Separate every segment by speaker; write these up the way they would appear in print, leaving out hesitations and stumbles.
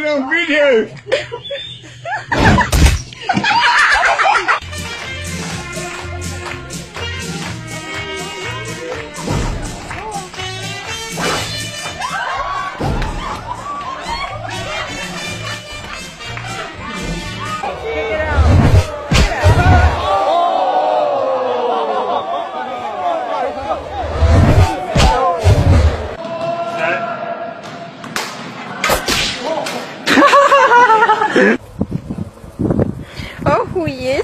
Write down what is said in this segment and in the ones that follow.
Speaker 1: on video!
Speaker 2: Oh, weird.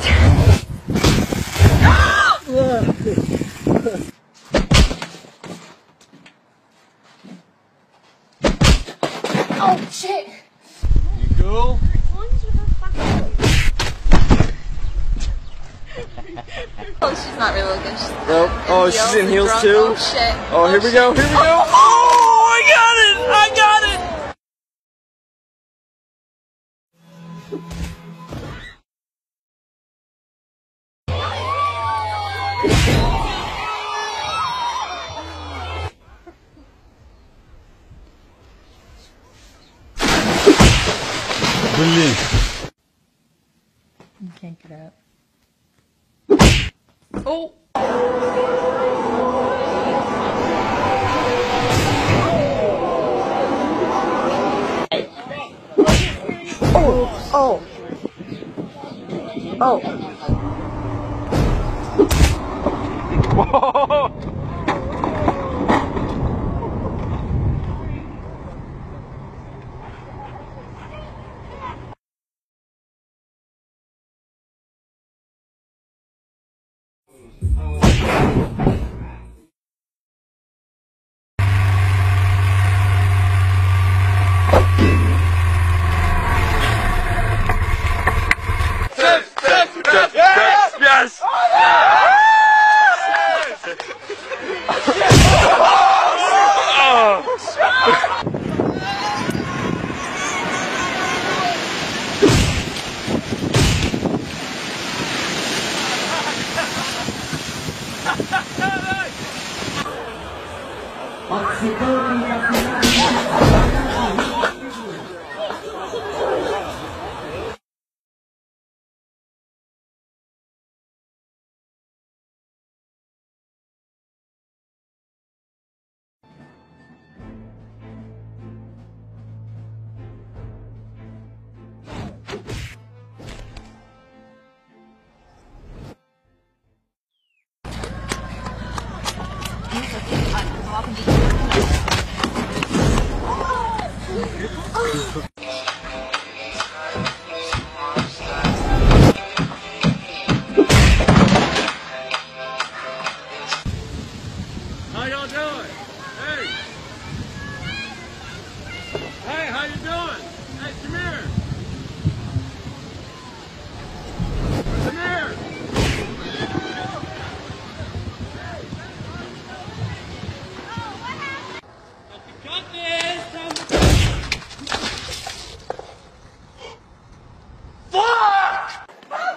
Speaker 2: Oh, shit.
Speaker 1: You cool?
Speaker 2: Oh, she's not really looking. She's
Speaker 1: Nope. Oh, she's in heels too?
Speaker 2: Oh, shit.
Speaker 1: Oh, here we go, here we go! Oh, I got it! I got it! Brilliant.
Speaker 2: You can't get up. Oh! Oh! Oh!
Speaker 1: Whoa! Yes! How y'all doing? Hey! Hey, how you doing? Hey, come here! Come here! Got this! Fuck!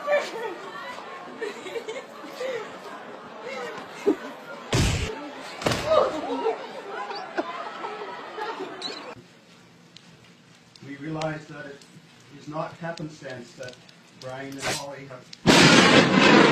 Speaker 3: We realise that it is not happenstance that Brian and Holly have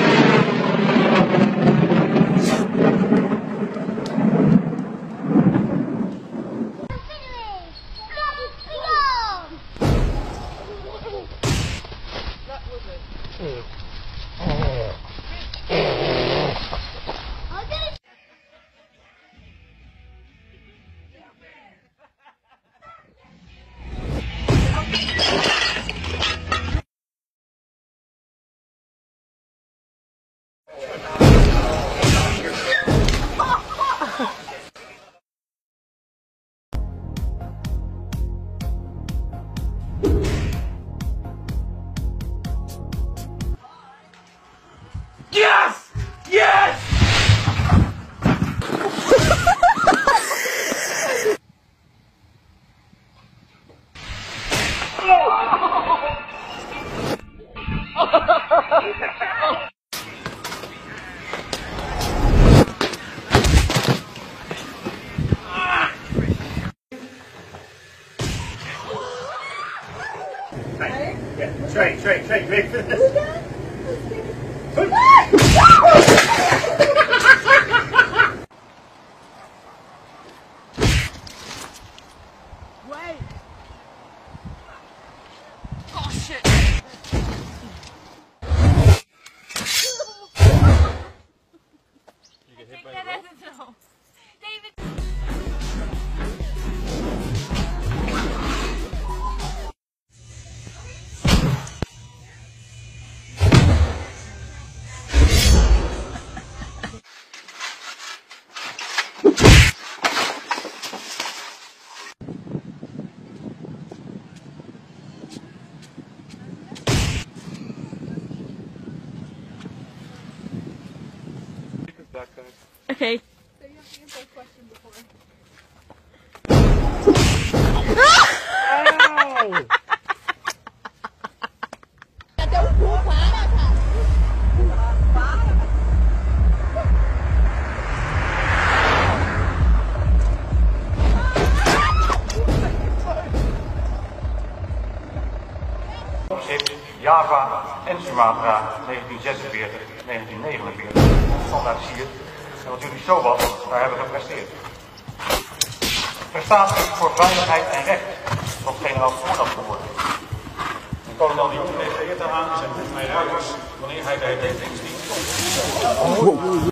Speaker 3: Wait for this.
Speaker 1: Wait! Oh shit!
Speaker 4: I take that as a no. David.
Speaker 2: Okay.
Speaker 4: So you have to answer a question before.
Speaker 5: Java en Sumatra 1946, 1949. Standaard zie je. En wat jullie zo was, daar hebben we gepresteerd. Prestatie voor veiligheid en recht, tot generaal Voordat geworden. En kolonel die refereert daaraan zijn met mijn ruiters wanneer hij bij herdenkingsdienst komt.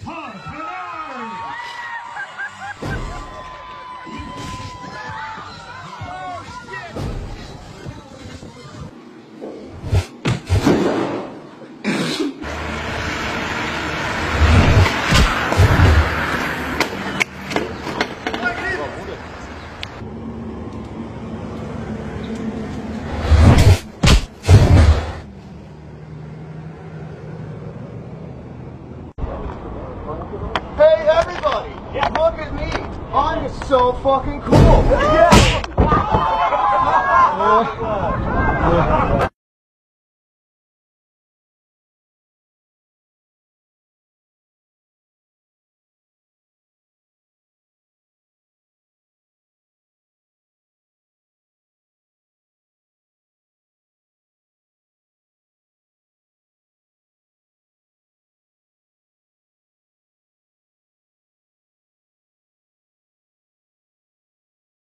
Speaker 6: Hey everybody! Look at me! I'm so fucking cool! Yeah!